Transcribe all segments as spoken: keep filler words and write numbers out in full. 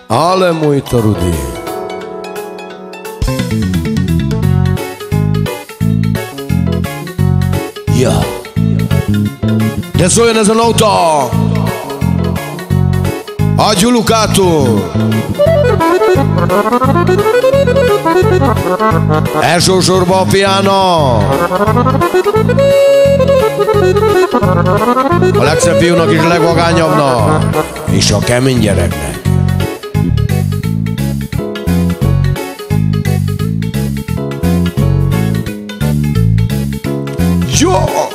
Ale muito Rudi. Ja. De szóljon ez a nóta a Gyulukától. Elsősorban a fiának, a legszebb fiúnak és a legvagányabbnak, és a kemény gyereknek. Jó!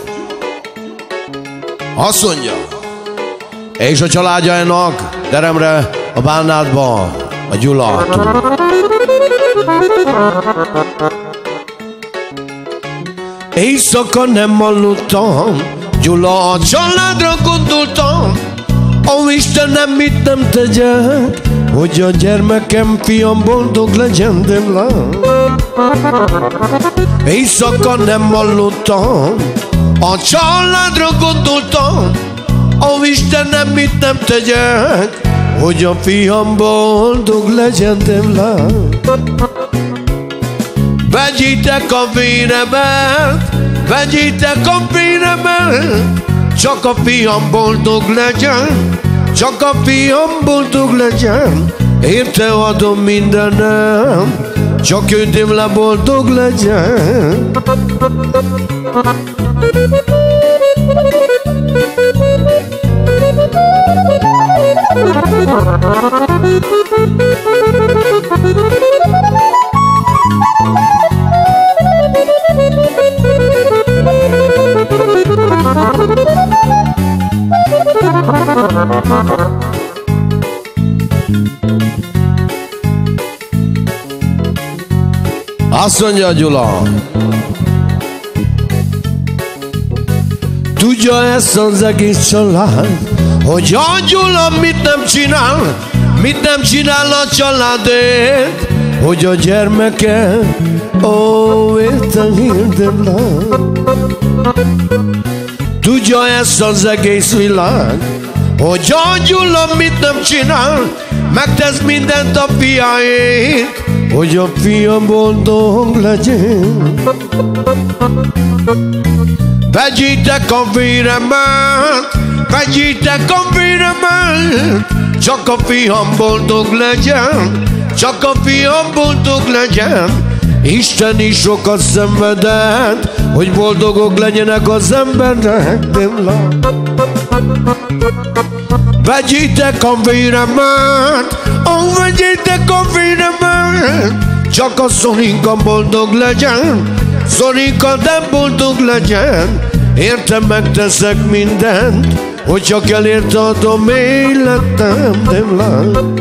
Azt mondja, és a családjának teremre a Bánátba a Gyulától. Éjszaka nem aludtam, Gyula, a családra gondoltam. Ó, Istenem, mit nem tegyek, hogy a gyermekem, fiam boldog legyen, de lám. Éjszaka nem aludtam, a családra gondoltam. Ó, Istenem, mit nem tegyek, hogy a fiam boldog legyen, de lám. Vegyétek a véremet, vegyétek a véremet, csak a fiam boldog legyen, csak a fiam boldog legyen. Érte adom mindenem, csak ő tőle boldog legyen. Azt mondja a Gyula, tudja ezt az egész család, hogy a Gyula mit nem csinál, mit nem csinál a családért, hogy a gyermeke, ó, értem, hirdem le. Tudja ezt az egész világ, hogy a Gyula mit nem csinál, megtesz mindent a fiáért, hogy a fiam boldog legyen. Vegyétek a véremet, vegyétek a véremet, csak a fiam boldog legyen, csak a fiam boldog legyen. Isten is sokat szenvedett, hogy boldogok legyenek az emberek, de lám. Vegyétek a véremet, ó, vegyétek a véremet, csak a Zorinka boldog legyen, Zorinka de boldog legyen. Értem, megteszek mindent, hogy csak elért adom életem, de lám.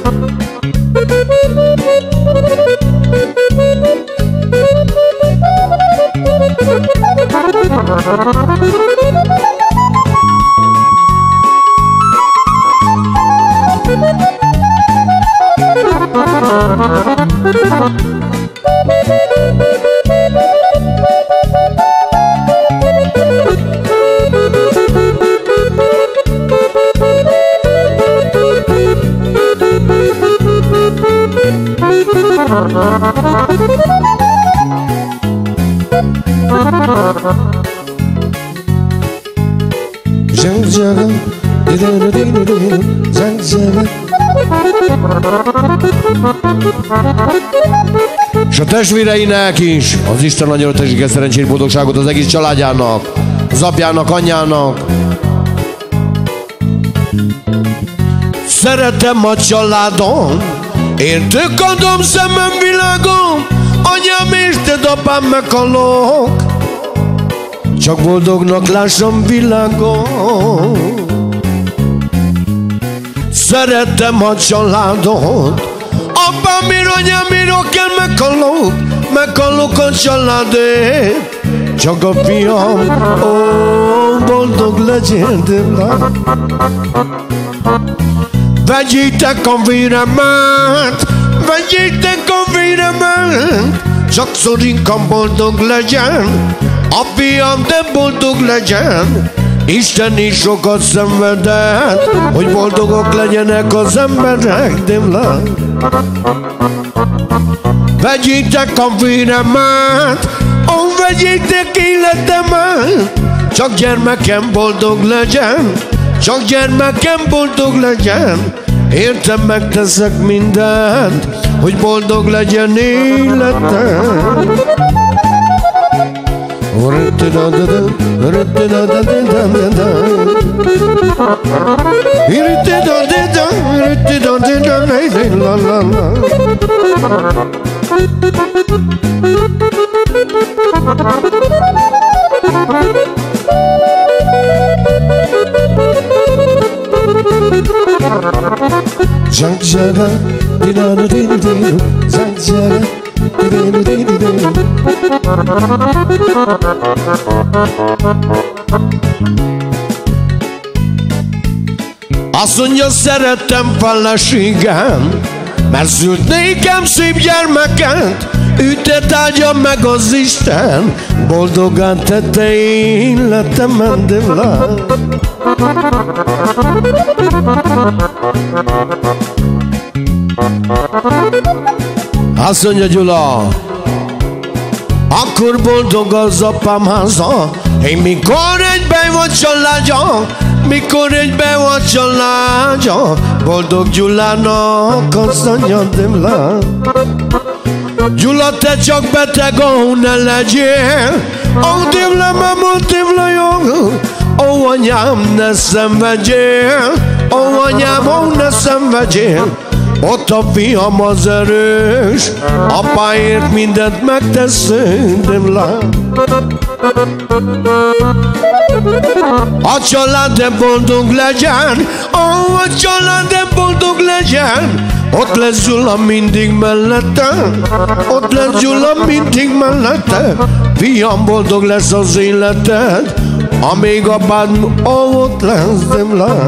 És a testvéreinek is az Isten nagyon ötességes szerencsét, boldogságot az egész családjának, az apjának, anyjának. Szeretem a családom, értük adom szemem világom, anyám érted, apám meghalok, csak boldognak lássam világom. Szeretem a családot, apámért, anyámért, akár meghalok, meghalok a családért, csak a fiam, ó, boldog legyen, de lám. Vegyétek a véremet, vegyétek a véremet, csak Zorinka boldog legyen, a fiam de boldog legyen. Isten is sokat szenvedett, hogy boldogok legyenek az emberek, Dimla. Vegyétek a véremet, ó, vegyétek életemet, csak gyermekem boldog legyen, csak gyermekem boldog legyen. Értem, megteszek mindent, hogy boldog legyen életem. Zangjaga, dinanu dinu dinu, zangjaga, dinu dinu dinu. Azt mondja, szerettem feleségem, mert szült nékem szép gyermeket, ütet áldja meg az Isten, boldogán tette életemen, Dimla. Azt mondja Gyula, akkor boldog az apám háza, én mikor egyben volt családja, mikor egyben volt családja, boldog Gyulának az anyja, Dimla. Gyula, te csak beteg, ó, ne legyél, ó, Dimla, mama, Dimla, jó, ó, anyám, ne szenvedjél, ó, anyám, ó, ne szenvedjél. Ott a fiam az erős, apáért mindent megteszünk, Dimla. A családem boldog legyen, ó, a családem boldog legyen. Ott lesz Gyula mindig mellette, ott lesz Gyula mindig mellette. Fiam, boldog lesz az életed, amíg apád ott lesz, Dimla.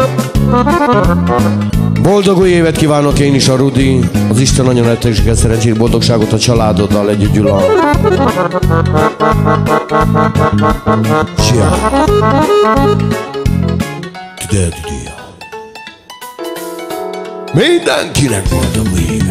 Boldog új évet kívánok én is, a Rudi. Az Isten anya nektek szerencsét, boldogságot a családoddal együtt, Gyula. Szia! Mindenkinek boldog új évet!